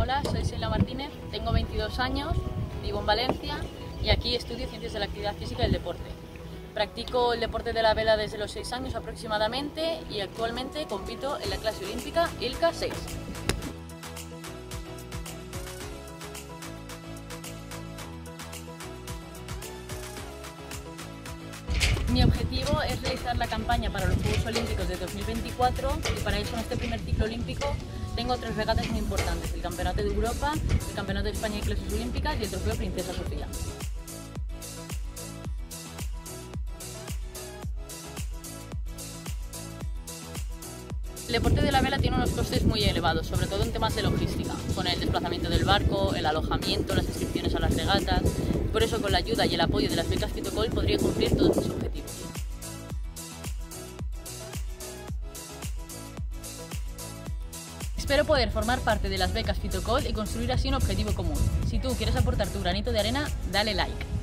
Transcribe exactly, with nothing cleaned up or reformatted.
Hola, soy Sheila Martínez, tengo veintidós años, vivo en Valencia y aquí estudio Ciencias de la Actividad Física y el Deporte. Practico el deporte de la vela desde los seis años aproximadamente y actualmente compito en la clase olímpica I L C A seis. Mi objetivo es realizar la campaña para los Juegos Olímpicos de dos mil veinticuatro y para eso en este primer ciclo olímpico tengo tres regatas muy importantes: el Campeonato de Europa, el Campeonato de España de Clases Olímpicas y el Trofeo Princesa Sofía. El deporte de la vela tiene unos costes muy elevados, sobre todo en temas de logística, con el desplazamiento del barco, el alojamiento, las inscripciones a las regatas. Por eso, con la ayuda y el apoyo de las becas Fitocol podría cumplir todos mis objetivos. Espero poder formar parte de las becas Fitocol y construir así un objetivo común. Si tú quieres aportar tu granito de arena, dale like.